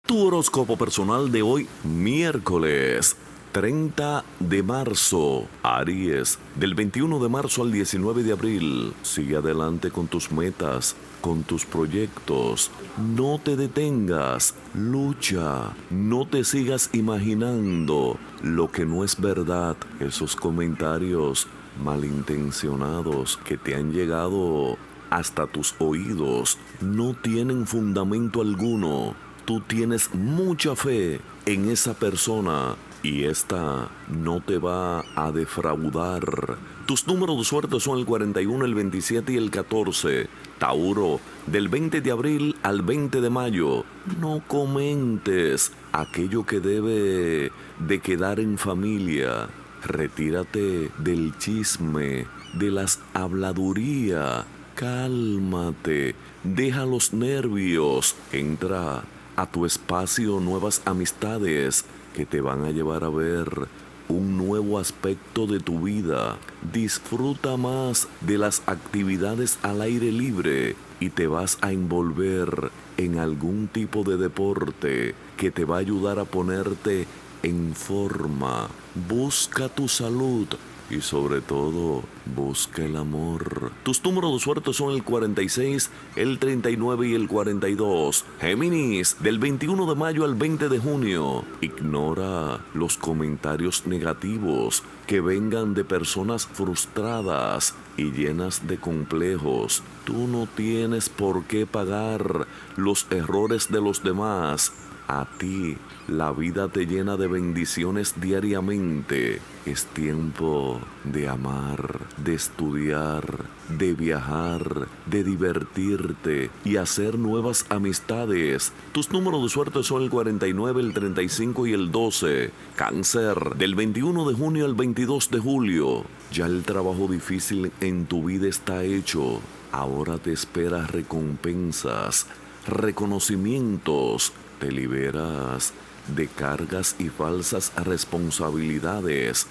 Tu horóscopo personal de hoy, miércoles 30 de marzo, Aries, del 21 de marzo al 19 de abril. Sigue adelante con tus metas, con tus proyectos. No te detengas, lucha. No te sigas imaginando lo que no es verdad. Esos comentarios malintencionados que te han llegado hasta tus oídos no tienen fundamento alguno. Tú tienes mucha fe en esa persona y esta no te va a defraudar. Tus números de suerte son el 41, el 27 y el 14. Tauro, del 20 de abril al 20 de mayo. No comentes aquello que debe de quedar en familia. Retírate del chisme, de las habladurías. Cálmate, deja los nervios, entra a tu espacio nuevas amistades que te van a llevar a ver un nuevo aspecto de tu vida. Disfruta más de las actividades al aire libre y te vas a envolver en algún tipo de deporte que te va a ayudar a ponerte en forma. Busca tu salud y sobre todo, busca el amor. Tus números de suerte son el 46, el 39 y el 42. Géminis, del 21 de mayo al 20 de junio. Ignora los comentarios negativos que vengan de personas frustradas y llenas de complejos. Tú no tienes por qué pagar los errores de los demás. A ti, la vida te llena de bendiciones diariamente. Es tiempo de amar, de estudiar, de viajar, de divertirte y hacer nuevas amistades. Tus números de suerte son el 49, el 35 y el 12. Cáncer, del 21 de junio al 22 de julio. Ya el trabajo difícil en tu vida está hecho. Ahora te espera recompensas, reconocimientos. Te liberas de cargas y falsas responsabilidades.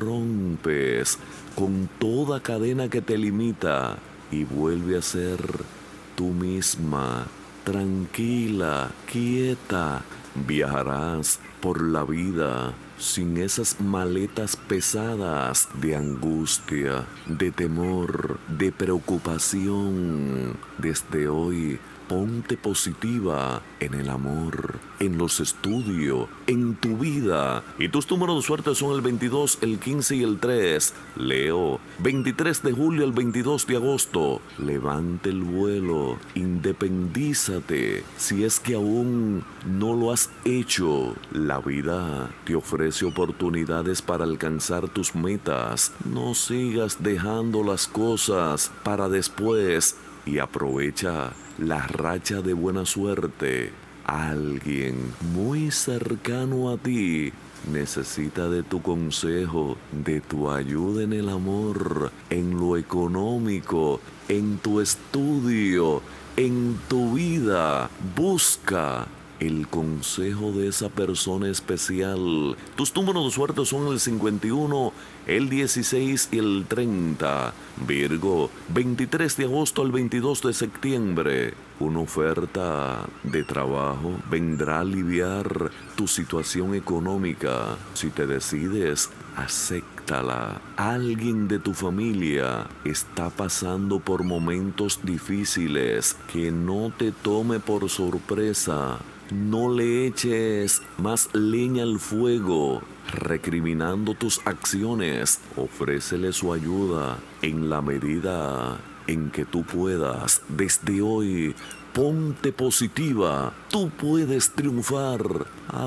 Rompes con toda cadena que te limita y vuelve a ser tú misma, tranquila, quieta. Viajarás por la vida sin esas maletas pesadas de angustia, de temor, de preocupación. Desde hoy, ponte positiva en el amor, en los estudios, en tu vida. Y tus números de suerte son el 22, el 15 y el 3. Leo, 23 de julio al 22 de agosto. Levante el vuelo, independízate. Si es que aún no lo has hecho, la vida te ofrece oportunidades para alcanzar tus metas. No sigas dejando las cosas para después y aprovecha la racha de buena suerte. Alguien muy cercano a ti necesita de tu consejo, de tu ayuda en el amor, en lo económico, en tu estudio, en tu vida. Busca el consejo de esa persona especial. Tus números de suerte son el 51, el 16 y el 30. Virgo, 23 de agosto al 22 de septiembre. Una oferta de trabajo vendrá a aliviar tu situación económica. Si te decides, acéptala. Alguien de tu familia está pasando por momentos difíciles. Que no te tome por sorpresa. No le eches más leña al fuego, recriminando tus acciones. Ofrécele su ayuda en la medida en que tú puedas. Desde hoy, ponte positiva. Tú puedes triunfar.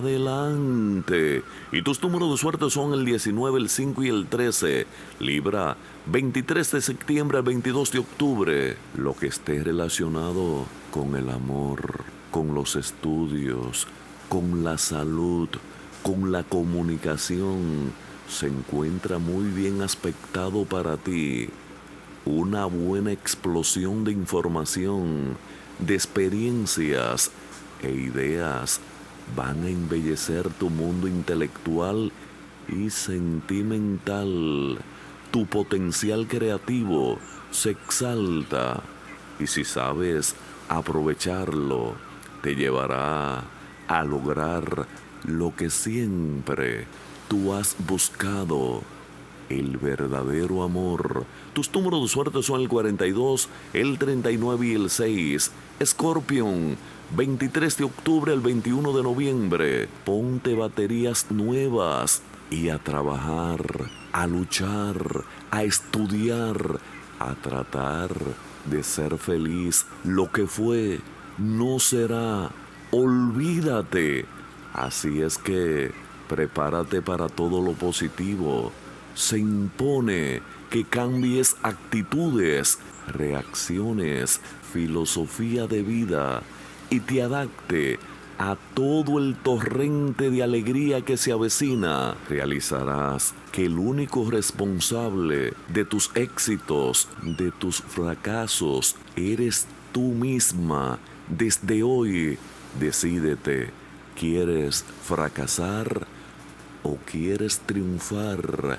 Adelante. Y tus números de suerte son el 19, el 5 y el 13. Libra, 23 de septiembre al 22 de octubre. Lo que esté relacionado con el amor, con los estudios, con la salud, con la comunicación, se encuentra muy bien aspectado para ti. Una buena explosión de información, de experiencias e ideas van a embellecer tu mundo intelectual y sentimental. Tu potencial creativo se exalta y si sabes aprovecharlo, te llevará a lograr lo que siempre tú has buscado, el verdadero amor. Tus números de suerte son el 42, el 39 y el 6. Scorpion, 23 de octubre al 21 de noviembre. Ponte baterías nuevas y a trabajar, a luchar, a estudiar, a tratar de ser feliz. Lo que fue no será. Olvídate. Así es que prepárate para todo lo positivo. Se impone que cambies actitudes, reacciones, filosofía de vida y te adapte a todo el torrente de alegría que se avecina. Realizarás que el único responsable de tus éxitos, de tus fracasos, eres tú misma. Desde hoy, decídete, ¿quieres fracasar o quieres triunfar?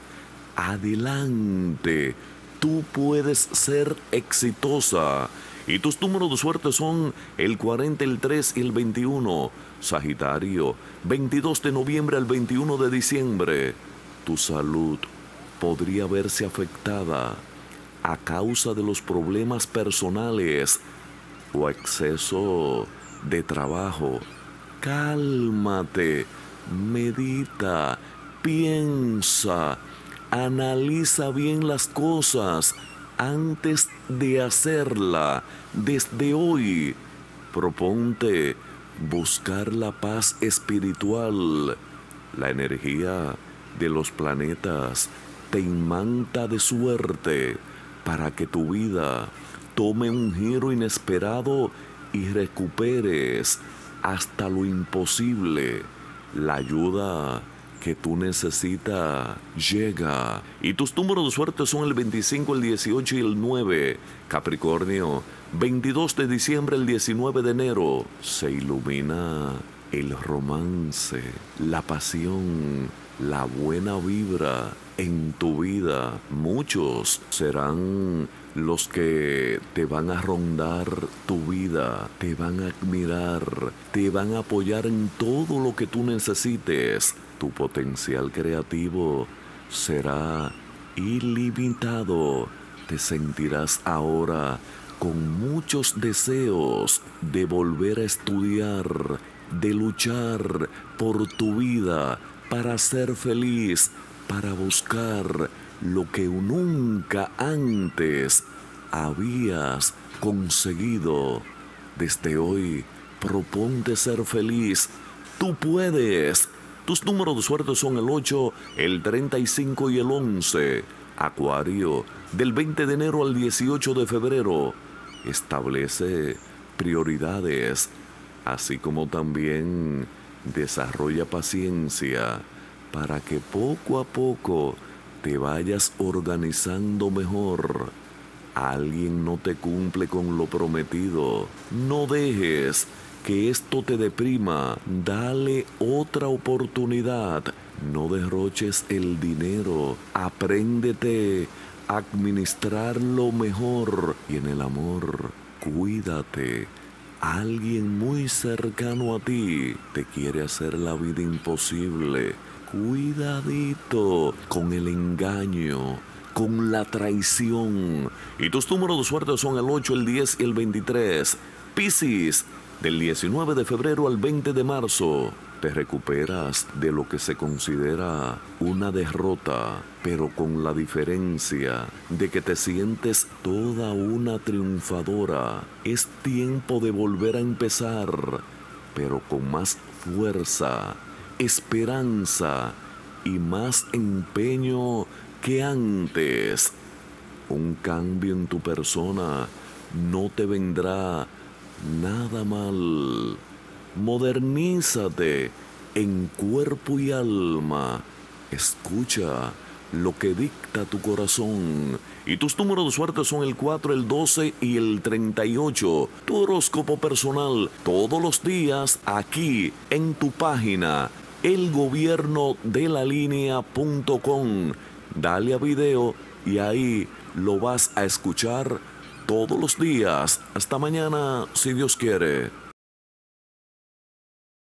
Adelante, tú puedes ser exitosa. Y tus números de suerte son el 40, el 3 y el 21. Sagitario, 22 de noviembre al 21 de diciembre. Tu salud podría verse afectada a causa de los problemas personales o exceso de trabajo. Cálmate, medita, piensa, analiza bien las cosas antes de hacerla. Desde hoy, proponte buscar la paz espiritual. La energía de los planetas te imanta de suerte para que tu vida tome un giro inesperado y recuperes hasta lo imposible. La ayuda que tú necesitas llega. Y tus números de suerte son el 25, el 18 y el 9. Capricornio, 22 de diciembre al 19 de enero. Se ilumina el romance, la pasión, la buena vibra en tu vida. Muchos serán los que te van a rondar tu vida, te van a admirar, te van a apoyar en todo lo que tú necesites. Tu potencial creativo será ilimitado. Te sentirás ahora con muchos deseos de volver a estudiar, de luchar por tu vida, para ser feliz, para buscar lo que nunca antes habías conseguido. Desde hoy, proponte ser feliz. Tú puedes. Tus números de suerte son el 8, el 35 y el 11. Acuario, del 20 de enero al 18 de febrero. Establece prioridades, así como también desarrolla paciencia para que poco a poco te vayas organizando mejor. Alguien no te cumple con lo prometido. No dejes que esto te deprima. Dale otra oportunidad. No derroches el dinero. Apréndete a administrarlo mejor. Y en el amor, cuídate. Alguien muy cercano a ti te quiere hacer la vida imposible. Cuidadito con el engaño, con la traición. Y tus números de suerte son el 8, el 10 y el 23. Piscis, del 19 de febrero al 20 de marzo. Te recuperas de lo que se considera una derrota, pero con la diferencia de que te sientes toda una triunfadora. Es tiempo de volver a empezar, pero con más fuerza, esperanza y más empeño que antes. Un cambio en tu persona no te vendrá nada mal. Modernízate en cuerpo y alma. Escucha lo que dicta tu corazón. Y tus números de suerte son el 4, el 12 y el 38. Tu horóscopo personal todos los días aquí en tu página elgobiernodelalínea.com. Dale a video y ahí lo vas a escuchar todos los días. Hasta mañana, si Dios quiere.